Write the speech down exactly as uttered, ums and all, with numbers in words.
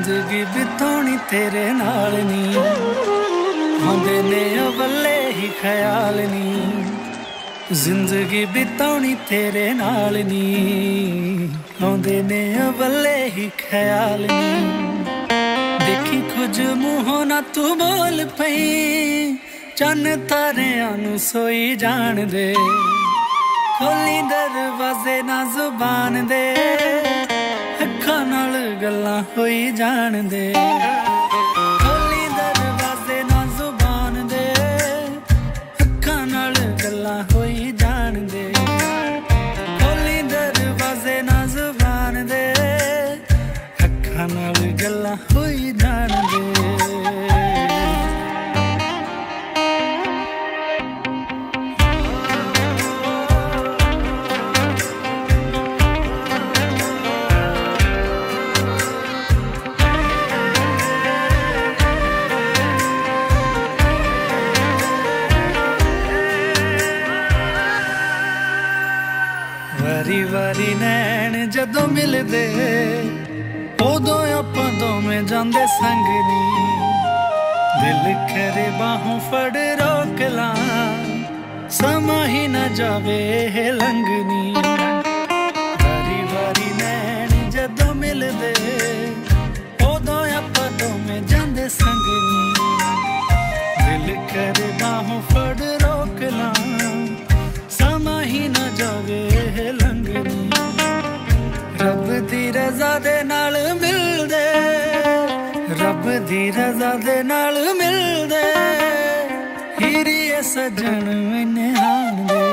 जिंदगी बितानी तेरे नाल नी आंदे ने अवले ही ख्याल नी जिंदगी बितानी तेरे नाल नी आंदे ने अवले ही ख्याल नी देखी कुछ मुंहों ना तू बोल पई चन्न तारियां नू सोई जान दे खोली दरवाजे ना जुबान दे अखां नाल गल्लां होई जान दे खोली दरवाजे ना जुबान दे अखां नाल गल्लां होई जान दे खोली दरवाजे ना जुबान दे अखां नाल गल्लां होई जान दे वारी वारी नैन जदों मिलदे उदों आपां दोवें जांदे संग नी दिल करे बाहों फड़ रोक ला समा ही न जावे लंघनी वारी वारी नैन जदों मिलदे उदों आपां दोवें जांदे संग नी दिल करे बाहों फड़ रोक ला समा ही न जावे रब दी रज़ा दे नाल मिलदे रब दी रज़ा दे नाल मिलदे हीरी सजन मैंने हान दे